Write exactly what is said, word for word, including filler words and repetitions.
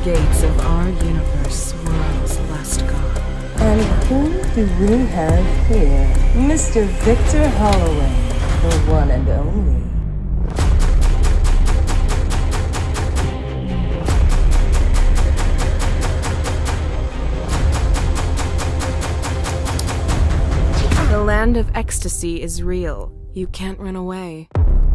gates of our universe swirls lust god. And who do we have here? Mister Victor Holloway, the one and only. The land of ecstasy is real. You can't run away.